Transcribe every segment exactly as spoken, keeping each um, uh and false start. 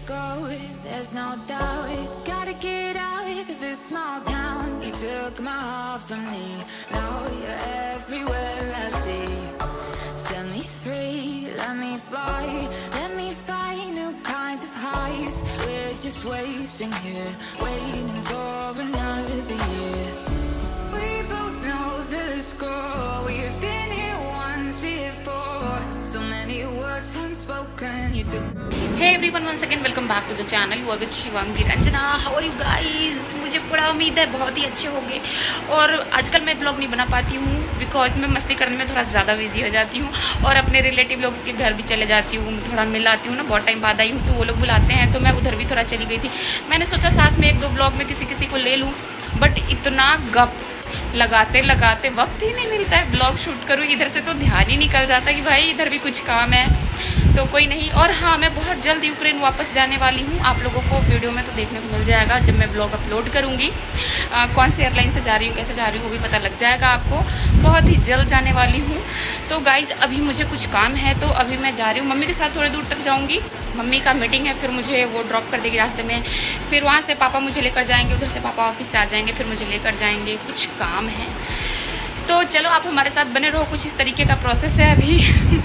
go, there's no doubt. Gotta get out of this small town. You took my heart from me, now you're everywhere I see. Set me free, let me fly, let me find new kinds of highs. We're just wasting here, waiting for another year. We both know the score, we've been here once before. So many words unspoken, you took. Hey everyone, once again welcome back to the channel. You are with Shivangi Ranjana. How are you guys? मुझे पूरा उम्मीद है बहुत ही अच्छे होंगे। और आजकल मैं ब्लॉग नहीं बना पाती हूँ बिकॉज मैं मस्ती करने में थोड़ा ज़्यादा बिजी हो जाती हूँ और अपने रिलेटिव लोग के घर भी चले जाती हूँ, थोड़ा मिल आती हूँ ना। बहुत टाइम बाद आई हूँ तो वो लोग बुलाते हैं तो मैं उधर भी थोड़ा चली गई थी। मैंने सोचा साथ में एक दो ब्लॉग में किसी किसी को ले लूँ, बट इतना गप लगाते लगाते वक्त ही नहीं मिलता है ब्लॉग शूट करूँ। इधर से तो ध्यान ही निकल जाता है कि भाई इधर भी कुछ काम है, तो कोई नहीं। और हाँ, मैं बहुत जल्द यूक्रेन वापस जाने वाली हूँ। आप लोगों को वीडियो में तो देखने को मिल जाएगा जब मैं ब्लॉग अपलोड करूँगी। कौन सी एयरलाइन से जा रही हूँ, कैसे जा रही हूँ, वो भी पता लग जाएगा आपको। बहुत ही जल्द जाने वाली हूँ। तो गाइज़ अभी मुझे कुछ काम है तो अभी मैं जा रही हूँ। मम्मी के साथ थोड़ी दूर तक जाऊँगी, मम्मी का मीटिंग है, फिर मुझे वो ड्रॉप कर देगी रास्ते में। फिर वहाँ से पापा मुझे लेकर जाएंगे, उधर से पापा ऑफिस से आ जाएंगे, फिर मुझे लेकर जाएंगे। कुछ काम है तो चलो आप हमारे साथ बने रहो। कुछ इस तरीके का प्रोसेस है अभी।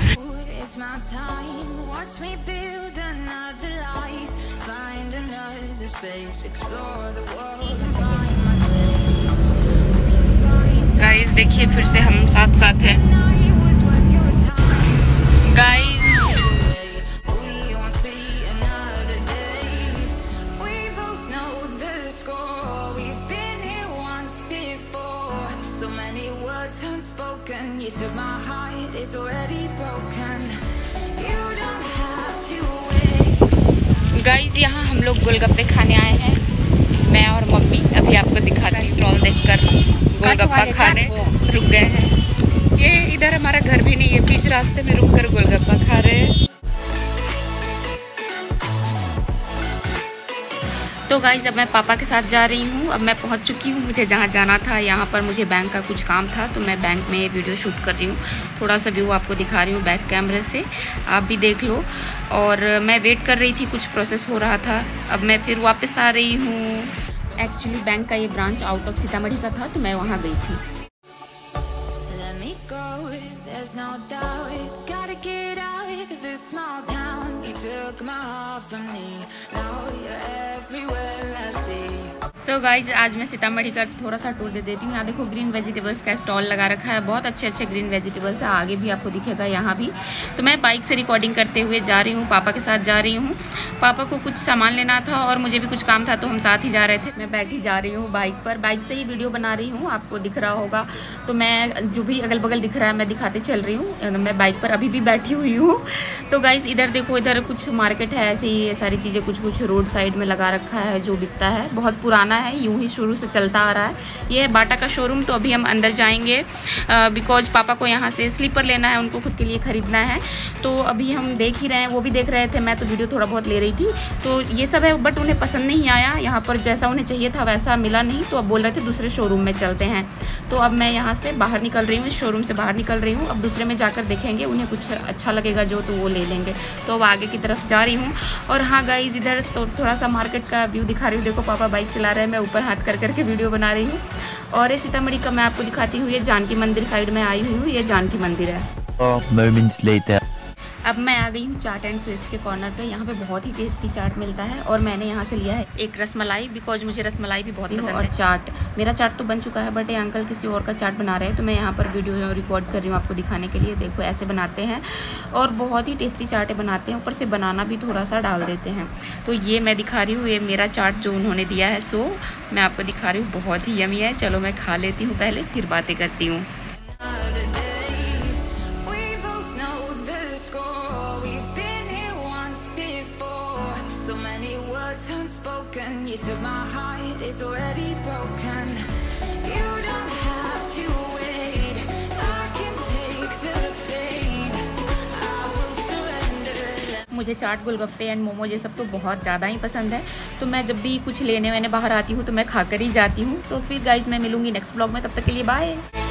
गाइस देखिए फिर से हम साथ साथ हैं। Guys unspoken, you took my heart, it's already broken. You don't have to wait. Guys यहाँ हम लोग गोलगप्पे खाने आए हैं, मैं और मम्मी। अभी आपको दिखाते हैं स्टॉल देखकर गोलगप्पा खाने रुक गए हैं। ये इधर हमारा घर भी नहीं है, बीच रास्ते में रुककर गोलगप्पा खा रहे हैं। तो गाइज़ अब मैं पापा के साथ जा रही हूँ। अब मैं पहुँच चुकी हूँ मुझे जहाँ जाना था। यहाँ पर मुझे बैंक का कुछ काम था तो मैं बैंक में वीडियो शूट कर रही हूँ। थोड़ा सा व्यू आपको दिखा रही हूँ बैक कैमरे से, आप भी देख लो। और मैं वेट कर रही थी, कुछ प्रोसेस हो रहा था। अब मैं फिर वापस आ रही हूँ। एक्चुअली बैंक का ये ब्रांच आउट ऑफ सीतामढ़ी का था तो मैं वहाँ गई थी। सो गाइज आज मैं सीतामढ़ी का थोड़ा सा टूर दे देती हूँ। यहाँ देखो ग्रीन वेजिटेबल्स का स्टॉल लगा रखा है, बहुत अच्छे अच्छे ग्रीन वेजिटेबल्स है। आगे भी आपको दिखेगा, यहाँ भी। तो मैं बाइक से रिकॉर्डिंग करते हुए जा रही हूँ, पापा के साथ जा रही हूँ। पापा को कुछ सामान लेना था और मुझे भी कुछ काम था तो हम साथ ही जा रहे थे। मैं बैठी जा रही हूँ बाइक पर, बाइक से ही वीडियो बना रही हूँ, आपको दिख रहा होगा। तो मैं जो भी अगल बगल दिख रहा है मैं दिखाते चल रही हूँ। मैं बाइक पर अभी भी बैठी हुई हूँ। तो गाइज इधर देखो, इधर कुछ मार्केट है, ऐसे ही सारी चीज़ें कुछ कुछ रोड साइड में लगा रखा है जो बिकता है। बहुत पुराना है, यूँ ही शुरू से चलता आ रहा है। ये है बाटा का शोरूम। तो अभी हम अंदर जाएंगे बिकॉज पापा को यहाँ से स्लीपर लेना है, उनको खुद के लिए ख़रीदना है। तो अभी हम देख ही रहे हैं, वो भी देख रहे थे, मैं तो वीडियो थोड़ा बहुत ले रही थी। तो ये सब है, बट उन्हें पसंद नहीं आया। यहाँ पर जैसा उन्हें चाहिए था वैसा मिला नहीं, तो अब बोल रहे थे दूसरे शोरूम में चलते हैं। तो अब मैं यहाँ से बाहर निकल रही हूँ, इस शोरूम से बाहर निकल रही हूँ। अब दूसरे में जाकर देखेंगे, उन्हें कुछ अच्छा लगेगा जो तो वो ले लेंगे। तो अब आगे की तरफ जा रही हूँ। और हाँ गाइज इधर तो थोड़ा सा मार्केट का व्यू दिखा रही हूँ। देखो पापा बाइक चला रहे हैं, मैं ऊपर हाथ कर करके वीडियो बना रही हूँ। और ये सीतामढ़ी का मैं आपको दिखाती हूँ। ये जानकी मंदिर साइड में आई हुई हूँ, ये जानकी मंदिर है। अब मैं आ गई हूँ चाट एंड स्वीट्स के कॉर्नर पे। यहाँ पे बहुत ही टेस्टी चाट मिलता है और मैंने यहाँ से लिया है एक रसमलाई, बिकॉज मुझे रसमलाई भी बहुत पसंद है। और चाट मेरा चाट तो बन चुका है, बट ये अंकल किसी और का चाट बना रहे हैं तो मैं यहाँ पर वीडियो रिकॉर्ड कर रही हूँ आपको दिखाने के लिए। देखो ऐसे बनाते हैं और बहुत ही टेस्टी चाटें बनाते हैं, ऊपर से बनाना भी थोड़ा सा डाल देते हैं। तो ये मैं दिखा रही हूँ, ये मेरा चाट जो उन्होंने दिया है, सो मैं आपको दिखा रही हूँ। बहुत ही यमी है। चलो मैं खा लेती हूँ पहले, फिर बातें करती हूँ। Unspoken, you took my heart, it's already broken. You don't have to wait, I can take the pain, I will surrender. मुझे चाट, गोलगप्पे एंड मोमोज ये सब तो बहुत ज़्यादा ही पसंद है। तो मैं जब भी कुछ लेने मैंने बाहर आती हूँ तो मैं खाकर ही जाती हूँ। तो फिर गाइज मैं मिलूँगी नेक्स्ट ब्लॉग में, तब तक के लिए बाय।